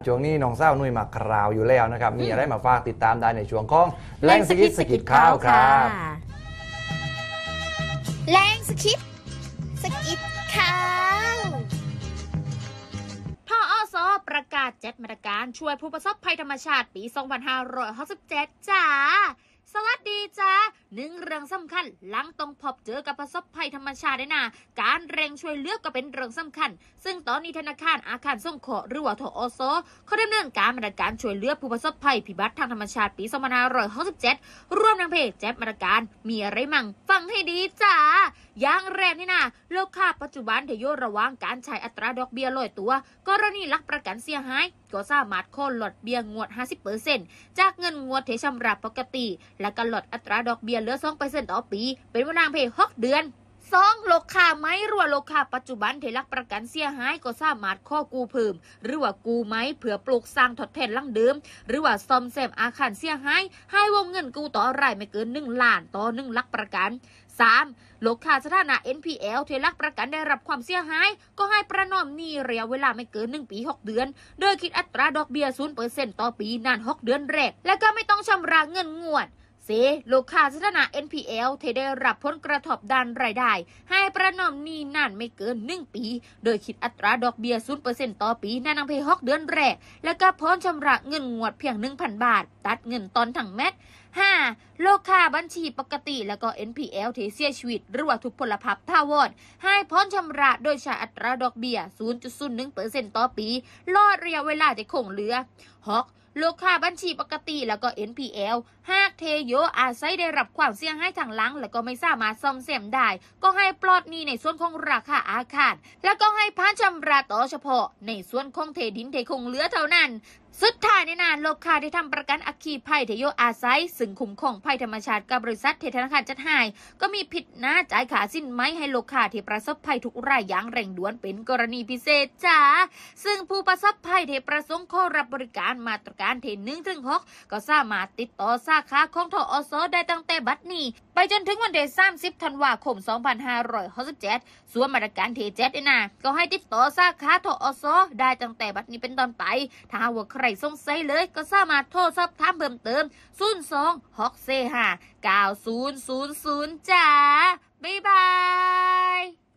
ช่วงนี้น้องเศร้านุ่ยมาคราวอยู่แล้วนะครับมีอะไรมาฝากติดตามได้ในช่วงของแรงสกิดสกิดข้าวครับแรงสกิดสกิดข้าวทอสประกาศ7มาตรการช่วยผู้ประสบภัยธรรมชาติปี 2567 จ้าสวัสดีจ้าหนึ่งเรื่องสำคัญหลังต้องพบเจอกับประสบภัยธรรมชาติได้นะการเร่งช่วยเหลือก็เป็นเรื่องสำคัญซึ่งตอนนี้ธนาคารอาคารสงเคราะห์หรือว่าทอสเขาดำเนินการมาตรการช่วยเหลือผู้ประสบภัยพิบัติทางธรรมชาติปี 2567 ร่วมทั้งเพจ7มาตรการมีอะไรมั่งฟังให้ดีจ้าอย่างแรกนี่นะโลกค่าปัจจุบันเทโยระวังการใช้อัตราดอกเบี้ยลอยตัวกรณีลักประกันเสียหายก็สามารถโค่นลดเบี้ยงวด 50% จากเงินงวดที่ชำระปกติและก็ลดอัตราดอกเบี้ยเหลือ 2% ต่อปีเป็นเวลาเพียง6 เดือน2โลกค่าไม้หรือว่าโลกค่าปัจจุบันที่ลักประกันเสียหายก็สามารถข้อกู้เพิ่มหรือว่ากู้ไม้เพื่อปลูกสร้างทดแทนหลังเดิมหรือว่าซ่อมแซมอาคารเสียหายให้วงเงินกู้ต่อรายไม่เกิน1 ล้านต่อ1ลักประกัน3โลกค่าสถานะ NPL ที่ลักประกันได้รับความเสียหายก็ให้ประนอมหนี้ระยะเวลาไม่เกิน1 ปี 6 เดือนโดยคิดอัตราดอกเบี้ย 0% ต่อปีนาน6 เดือนแรกและก็ไม่ต้องชำระเงินงวดโลกค่าสถานะ NPL ที่ได้รับผลกระทบด้านรายได้ให้ประนอมหนี้นานไม่เกิน1 ปีโดยคิดอัตราดอกเบี้ย 0% ต่อปีนานเพียง6 เดือนแรกและก็พ้นชำระเงินงวดเพียง 1,000 บาทตัดเงินตอนทั้งแมต5โลกค่าบัญชีปกติแล้วก็ NPL ที่เสียชีวิตหรือว่าทุพพลภาพถาวรให้พ้นชำระโดยใช้อัตราดอกเบี้ย 0.01% ต่อปีลอดระยะเวลาที่คงเหลือ6โลกค่าบัญชีปกติแล้วก็ NPL หากเทโยอาศัยได้รับความเสียหายทางหลังแล้วก็ไม่สามารถซ่อมแซมได้ก็ให้ปลอดหนี้ในส่วนของราคาอาคารแล้วก็ให้ผ่านชำระต่อเฉพาะในส่วนของเทดินที่คงเหลือเท่านั้นสุดท้ายในนานโลกค่าที่ทำประกันอัคคีภัยเทโยอาศัยซึ่งคุ้มครองภัยธรรมชาติกับบริษัทเทธนาคารจัดให้ก็มีผิดหน้าจ่ายค่าสินไหมให้โลกค่าที่ประสบภัยทุกรายอย่างเร่งด่วนเป็นกรณีพิเศษจ้าซึ่งผู้ประสบภัยที่ประสงค์ขอรับบริการมาตรการเท1 ถึง 6ก็สามารถติดต่อสาขาของทอสได้ตั้งแต่บัดนี้ไปจนถึงวันที่30 ธันวาคม 2567ส่วนมาตรการเท7นี่นะก็ให้ติดต่อสาขาทอสได้ตั้งแต่บัดนี้เป็นต้นไปถ้าว่าใครสงสัยเลยก็สามารถโทรสอบถามเพิ่มเติม02 645 9000จ้าบ๊ายบาย